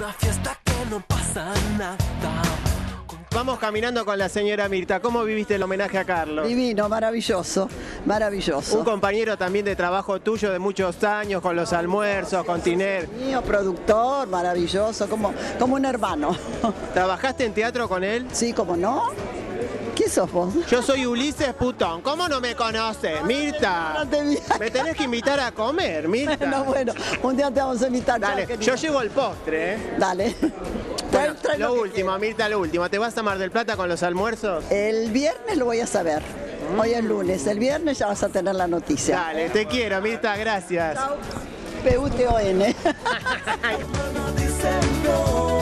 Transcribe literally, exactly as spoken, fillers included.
una fiesta que no pasa nada. Vamos caminando con la señora Mirta. ¿Cómo viviste el homenaje a Carlos? Divino, maravilloso, maravilloso. Un compañero también de trabajo tuyo de muchos años, con los almuerzos, con Tiner. Mío, productor, maravilloso, como, como un hermano. ¿Trabajaste en teatro con él? Sí, ¿cómo no? ¿Quién sos vos? Yo soy Ulises Putón. ¿Cómo no me conoces, Mirta? No te vi. Me tenés que invitar a comer, Mirta. Bueno, bueno, un día te vamos a invitar. Dale, chao, yo llevo el postre, ¿eh? Dale. Bueno, Trae- trae lo que último, quieras. Mirta, lo último. ¿Te vas a Mar del Plata con los almuerzos? El viernes lo voy a saber. Hoy es lunes, el viernes ya vas a tener la noticia. Dale, te quiero, Mirta, gracias. Chao. P U T O N. Dice no.